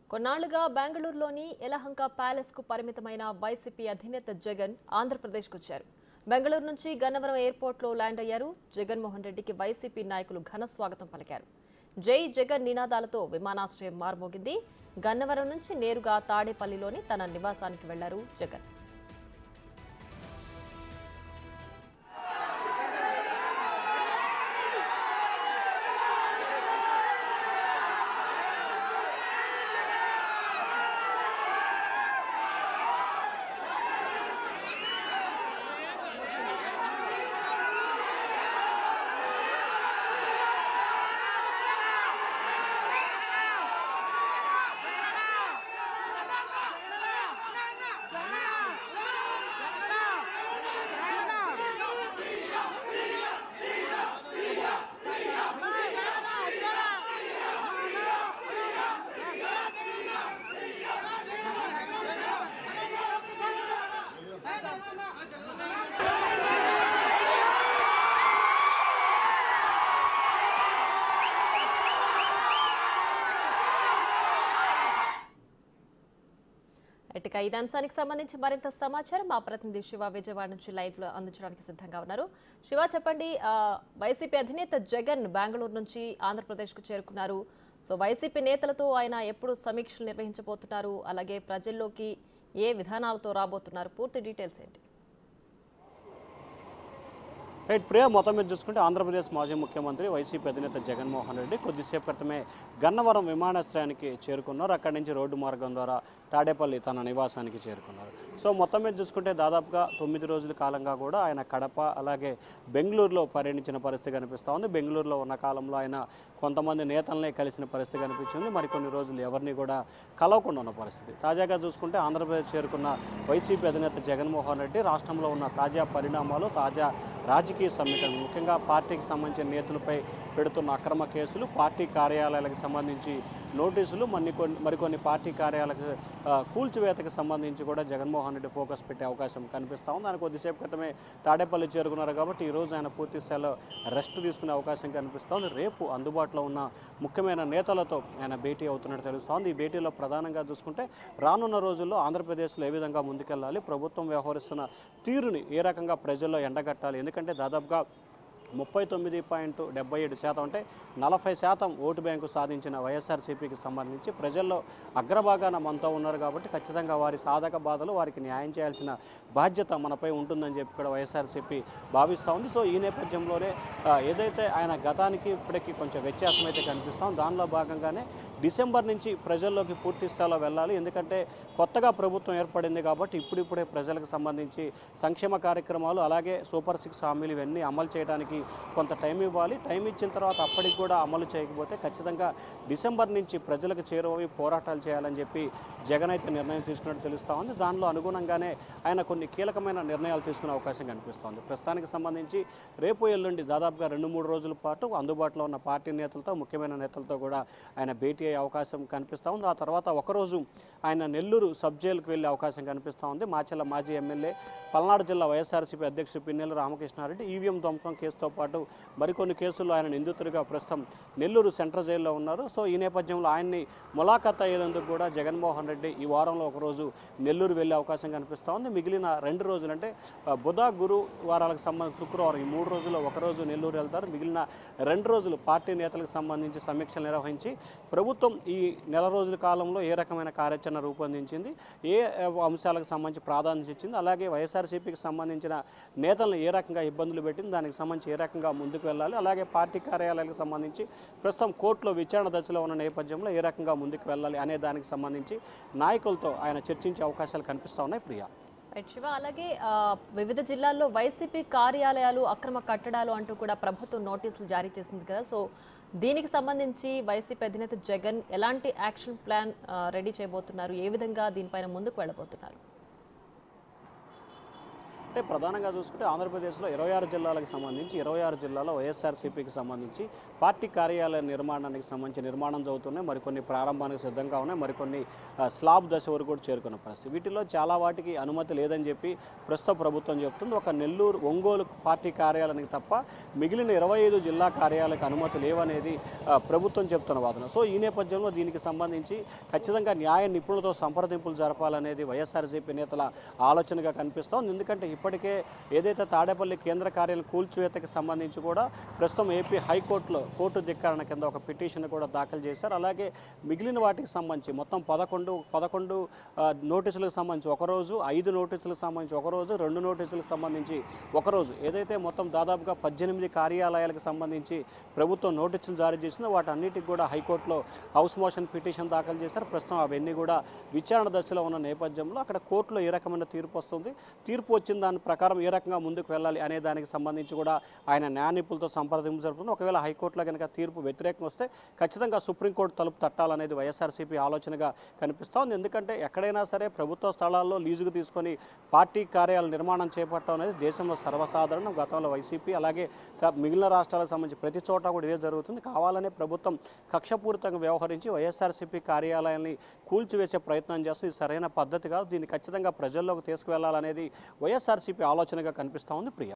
కొన్నాళ్లుగా బెంగళూరులోని యలహంక ప్యాలెస్ కు పరిమితమైన వైసీపీ అధినేత జగన్ ఆంధ్రప్రదేశ్కు వచ్చారు. బెంగళూరు నుంచి గన్నవరం ఎయిర్పోర్ట్లో ల్యాండ్ అయ్యారు. జగన్మోహన్ రెడ్డికి వైసీపీ నాయకులు ఘన స్వాగతం పలికారు. జై జగన్ నినాదాలతో విమానాశ్రయం మార్మోగింది. గన్నవరం నుంచి నేరుగా తాడేపల్లిలోని తన నివాసానికి వెళ్లారు జగన్. ఇదే అంశానికి సంబంధించి మరింత సమాచారం మా ప్రతినిధి శివ విజయవాడ నుంచి లైవ్ లో అందించడానికి సిద్ధంగా ఉన్నారు. శివ, చెప్పండి, వైసీపీ అధినేత జగన్ బెంగళూరు నుంచి ఆంధ్రప్రదేశ్ కు చేరుకున్నారు. సో వైసీపీ నేతలతో ఆయన ఎప్పుడు సమీక్షలు నిర్వహించబోతున్నారు, అలాగే ప్రజల్లోకి ఏ విధానాలతో రాబోతున్నారు, పూర్తి డీటెయిల్స్ ఏంటి? రైట్ ప్రియా, మొత్తం మీద చూసుకుంటే ఆంధ్రప్రదేశ్ మాజీ ముఖ్యమంత్రి వైసీపీ అధినేత జగన్మోహన్ రెడ్డి కొద్దిసేపు క్రితమే గన్నవరం విమానాశ్రయానికి చేరుకున్నారు. అక్కడి నుంచి రోడ్డు మార్గం ద్వారా తాడేపల్లి తన నివాసానికి చేరుకున్నారు. సో మొత్తం మీద చూసుకుంటే దాదాపుగా 9 రోజుల కాలంగా కూడా ఆయన కడప అలాగే బెంగళూరులో పర్యటించిన పరిస్థితి కనిపిస్తూ ఉంది. బెంగళూరులో ఉన్న కాలంలో ఆయన కొంతమంది నేతలనే కలిసిన పరిస్థితి కనిపించింది. మరికొన్ని రోజులు ఎవరిని కూడా కలవకుండా ఉన్న పరిస్థితి. తాజాగా చూసుకుంటే ఆంధ్రప్రదేశ్ చేరుకున్న వైసీపీ అధినేత జగన్మోహన్ రెడ్డి రాష్ట్రంలో ఉన్న తాజా పరిణామాలు, తాజా రాజకీయ సమీకరణ, ముఖ్యంగా పార్టీకి సంబంధించిన నేతలపై పెడుతున్న అక్రమ కేసులు, పార్టీ కార్యాలయాలకు సంబంధించి నోటీసులు, మరికొన్ని పార్టీ కార్యాలయాలకు కూల్చివేతకు సంబంధించి కూడా జగన్మోహన్ రెడ్డి ఫోకస్ పెట్టే అవకాశం కనిపిస్తూ ఉంది. ఆయన కొద్దిసేపు క్రితమే తాడేపల్లి చేరుకున్నారు కాబట్టి ఈరోజు ఆయన పూర్తి స్థాయిలో రెస్ట్ తీసుకునే అవకాశం కనిపిస్తూ ఉంది. రేపు అందుబాటులో ఉన్న ముఖ్యమైన నేతలతో ఆయన భేటీ అవుతున్నట్టు తెలుస్తూ ఉంది. ఈ భేటీలో ప్రధానంగా చూసుకుంటే రానున్న రోజుల్లో ఆంధ్రప్రదేశ్లో ఏ విధంగా ముందుకెళ్ళాలి, ప్రభుత్వం వ్యవహరిస్తున్న తీరుని ఏ రకంగా ప్రజల్లో ఎండగట్టాలి, ఎందుకంటే దాదాపుగా 39.77% అంటే 40% ఓటు బ్యాంకు సాధించిన వైఎస్ఆర్సీపీకి సంబంధించి ప్రజల్లో అగ్రభాగాన మనతో ఉన్నారు కాబట్టి ఖచ్చితంగా వారి సాధక బాధలు వారికి న్యాయం చేయాల్సిన బాధ్యత మనపై ఉంటుందని చెప్పి కూడా వైఎస్ఆర్సీపీ భావిస్తూ ఉంది. సో ఈ నేపథ్యంలోనే ఏదైతే ఆయన గతానికి ఇప్పటికీ కొంచెం వ్యత్యాసం అయితే కనిపిస్తాం, దానిలో భాగంగానే డిసెంబర్ నుంచి ప్రజల్లోకి పూర్తి స్థాయిలో వెళ్ళాలి. ఎందుకంటే కొత్తగా ప్రభుత్వం ఏర్పడింది కాబట్టి ఇప్పుడిప్పుడే ప్రజలకు సంబంధించి సంక్షేమ కార్యక్రమాలు అలాగే సూపర్ 6 హామీలు ఇవన్నీ అమలు చేయడానికి కొంత టైం ఇవ్వాలి. టైం ఇచ్చిన తర్వాత అప్పటికి కూడా అమలు చేయకపోతే ఖచ్చితంగా డిసెంబర్ నుంచి ప్రజలకు చేరువై పోరాటాలు చేయాలని చెప్పి జగన్ అయితే నిర్ణయం తీసుకున్నట్టు తెలుస్తూ ఉంది. దానిలో అనుగుణంగానే ఆయన కొన్ని కీలకమైన నిర్ణయాలు తీసుకునే అవకాశం కనిపిస్తోంది. ప్రస్తుతానికి సంబంధించి రేపు ఎల్లుండి దాదాపుగా 2-3 రోజుల పాటు అందుబాటులో ఉన్న పార్టీ నేతలతో, ముఖ్యమైన నేతలతో కూడా ఆయన భేటీ అయ్యే అవకాశం కనిపిస్తూ ఉంది. ఆ తర్వాత ఒకరోజు ఆయన నెల్లూరు సబ్ జైలుకు వెళ్ళే అవకాశం కనిపిస్తూ ఉంది. మాచెల్ల మాజీ ఎమ్మెల్యే, పల్నాడు జిల్లా వైఎస్ఆర్సీపీ అధ్యక్షుడు పిన్నెల రామకృష్ణారెడ్డి ఈవీఎం ధ్వంసం కేసుతో పాటు మరికొన్ని కేసుల్లో ఆయన నిందితుడిగా ప్రస్తుతం నెల్లూరు సెంట్రల్ జైల్లో ఉన్నారు. సో ఈ నేపథ్యంలో ఆయన్ని ములాఖాత్ అయ్యేందుకు కూడా జగన్మోహన్ రెడ్డి ఈ వారంలో ఒకరోజు నెల్లూరు వెళ్ళే అవకాశం కనిపిస్తూ ఉంది. మిగిలిన 2 రోజులు అంటే బుధ, గురు వారాలకు సంబంధించి శుక్రవారం ఈ 3 రోజుల్లో ఒకరోజు నెల్లూరు వెళ్తారు. మిగిలిన 2 రోజులు పార్టీ నేతలకు సంబంధించి సమీక్షలు నిర్వహించి ప్రభుత్వం ఈ నెల రోజుల కాలంలో ఏ రకమైన కార్యాచరణ రూపొందించింది, ఏ అంశాలకు సంబంధించి ప్రాధాన్యత ఇచ్చింది, అలాగే వైఎస్ఆర్సీపీకి సంబంధించిన నేతలను ఏ రకంగా ఇబ్బందులు పెట్టింది, దానికి సంబంధించి ఏ రకంగా ముందుకు వెళ్ళాలి, అలాగే పార్టీ కార్యాలయాలకు సంబంధించి ప్రస్తుతం కోర్టులో విచారణ దశలో ఉన్న నేపథ్యంలో ఏ రకంగా ముందుకు వెళ్ళాలి అనే దానికి సంబంధించి నాయకులతో ఆయన చర్చించే అవకాశాలు కనిపిస్తూ ఉన్నాయి. ప్రియా, శివ, అలాగే వివిధ జిల్లాల్లో వైసీపీ కార్యాలయాలు అక్రమ కట్టడాలు అంటూ కూడా ప్రభుత్వం నోటీసులు జారీ చేసింది కదా. సో దీనికి సంబంధించి వైసీపీ అధినేత జగన్ ఎలాంటి యాక్షన్ ప్లాన్ రెడీ చేయబోతున్నారు, ఏ విధంగా దీనిపైన ముందుకు వెళ్ళబోతున్నారు? అంటే ప్రధానంగా చూసుకుంటే ఆంధ్రప్రదేశ్లో 26 జిల్లాలకు సంబంధించి 26 జిల్లాలో వైఎస్ఆర్సీపీకి సంబంధించి పార్టీ కార్యాలయ నిర్మాణానికి సంబంధించి నిర్మాణం జరుగుతున్నాయి. మరికొన్ని ప్రారంభానికి సిద్ధంగా ఉన్నాయి. మరికొన్ని స్లాబ్ దశ వరకు కూడా చేరుకున్న పరిస్థితి. వీటిలో చాలా వాటికి అనుమతి లేదని చెప్పి ప్రస్తుత ప్రభుత్వం చెబుతుంది. ఒక నెల్లూరు, ఒంగోలు పార్టీ కార్యాలయానికి తప్ప మిగిలిన 25 జిల్లా కార్యాలయాలకు అనుమతి లేవనేది ప్రభుత్వం చెప్తున్న వాదన. సో ఈ నేపథ్యంలో దీనికి సంబంధించి ఖచ్చితంగా న్యాయ నిపుణులతో సంప్రదింపులు జరపాలనేది వైఎస్ఆర్సీపీ నేతల ఆలోచనగా కనిపిస్తోంది. ఎందుకంటే ఇప్పటికే ఏదైతే తాడేపల్లి కేంద్ర కార్యాలయం కూల్చివేతకి సంబంధించి కూడా ప్రస్తుతం ఏపీ హైకోర్టులో కోర్టు ధిక్కరణ కింద ఒక పిటిషన్ కూడా దాఖలు చేశారు. అలాగే మిగిలిన వాటికి సంబంధించి మొత్తం 11 నోటీసులకు సంబంధించి ఒకరోజు, 5 నోటీసులకు సంబంధించి ఒకరోజు, 2 నోటీసులకు సంబంధించి ఒకరోజు, ఏదైతే మొత్తం దాదాపుగా 18 కార్యాలయాలకు సంబంధించి ప్రభుత్వం నోటీసులు జారీ చేసిందో వాటన్నిటికి కూడా హైకోర్టులో హౌస్ మోషన్ పిటిషన్ దాఖలు చేశారు. ప్రస్తుతం అవన్నీ కూడా విచారణ దశలో ఉన్న నేపథ్యంలో అక్కడ కోర్టులో ఏ రకమైన తీర్పు వస్తుంది, తీర్పు వచ్చిన దాని ప్రకారం ఏ రకంగా ముందుకు వెళ్ళాలి అనే దానికి సంబంధించి కూడా ఆయన న్యాయ నిపుణులతో సంప్రదింపు జరుపుతుంది. ఒకవేళ హైకోర్టులో కనుక తీర్పు వ్యతిరేకం వస్తే ఖచ్చితంగా సుప్రీంకోర్టు తలుపు తట్టాలనేది వైఎస్ఆర్సీపీ ఆలోచనగా కనిపిస్తోంది. ఎందుకంటే ఎక్కడైనా సరే ప్రభుత్వ స్థలాల్లో లీజుకు తీసుకొని పార్టీ కార్యాలయ నిర్మాణం చేపట్టడం అనేది దేశంలో సర్వసాధారణం. గతంలో వైసీపీ అలాగే మిగిలిన రాష్ట్రాలకు సంబంధించి ప్రతి చోట కూడా ఇదే జరుగుతుంది. కావాలనే ప్రభుత్వం కక్షపూరితంగా వ్యవహరించి వైఎస్ఆర్సీపీ కార్యాలయాన్ని కూల్చివేసే ప్రయత్నం చేస్తుంది. ఇది సరైన పద్ధతి కాదు. దీన్ని ఖచ్చితంగా ప్రజల్లోకి తీసుకువెళ్లాలనేది వైఎస్ఆర్సీపీ ఆలోచనగా కనిపిస్తూ ఉంది. ప్రియ.